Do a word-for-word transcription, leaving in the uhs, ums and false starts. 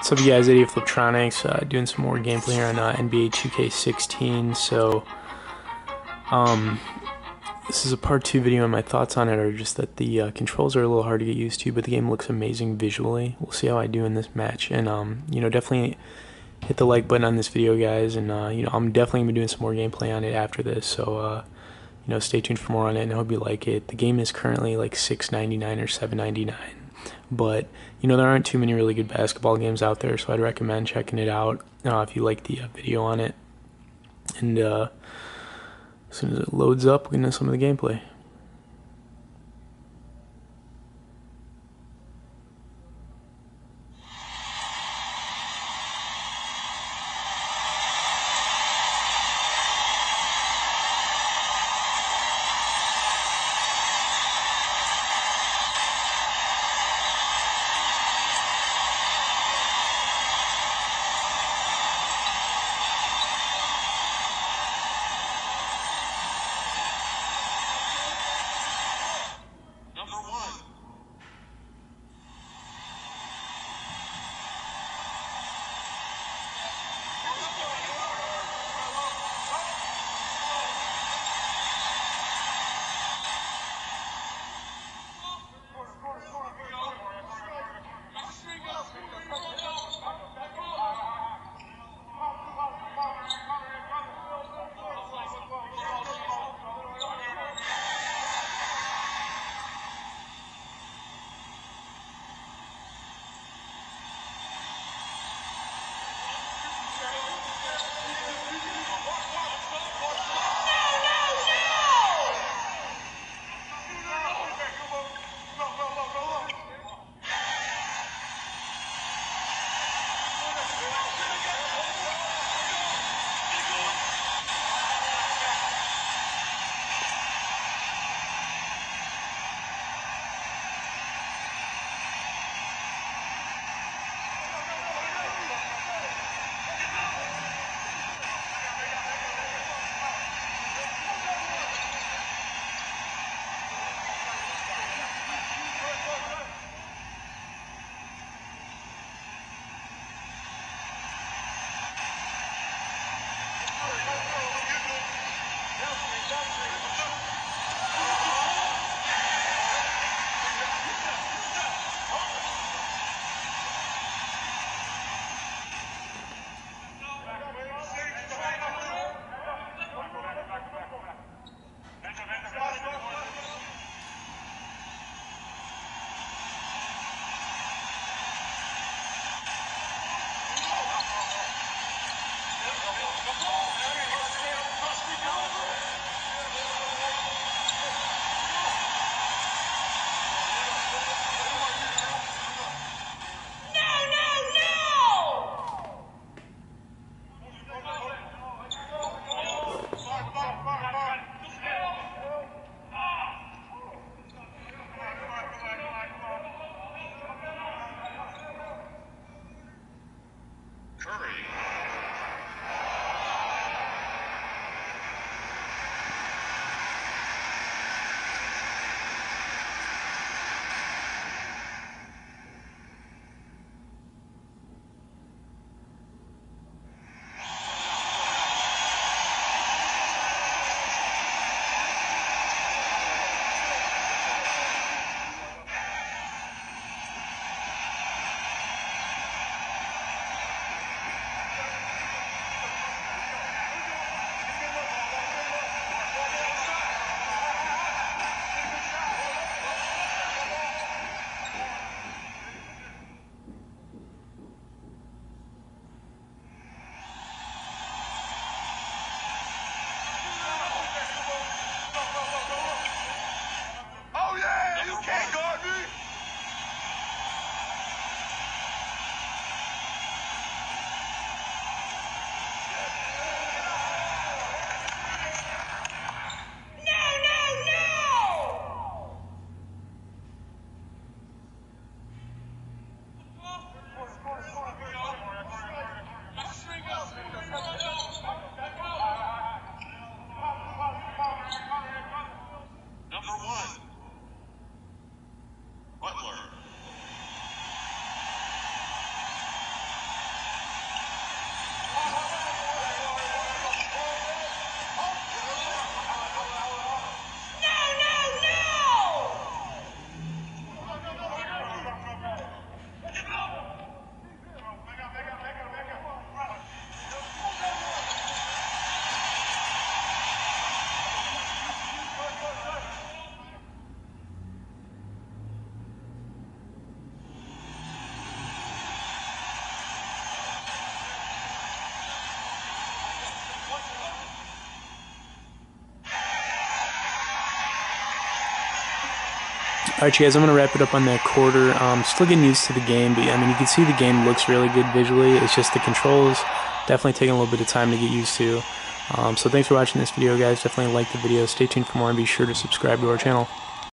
What's up, you guys? Eddie of Fliptroniks, uh, doing some more gameplay here on uh, N B A two K sixteen. So, um, this is a part two video, and my thoughts on it are just that the uh, controls are a little hard to get used to, but the game looks amazing visually. We'll see how I do in this match, and um, you know, definitely hit the like button on this video, guys. And uh, you know, I'm definitely gonna be doing some more gameplay on it after this. So, uh, you know, stay tuned for more on it, and I hope you like it. The game is currently like six ninety-nine or seven ninety-nine. But, you know, there aren't too many really good basketball games out there, so I'd recommend checking it out uh, if you like the uh, video on it. And uh, as soon as it loads up, we'll get into some of the gameplay. Alright you guys, I'm going to wrap it up on that quarter. Um, still getting used to the game, but I mean you can see the game looks really good visually. It's just the controls definitely taking a little bit of time to get used to. Um, so thanks for watching this video guys, definitely like the video, stay tuned for more and be sure to subscribe to our channel.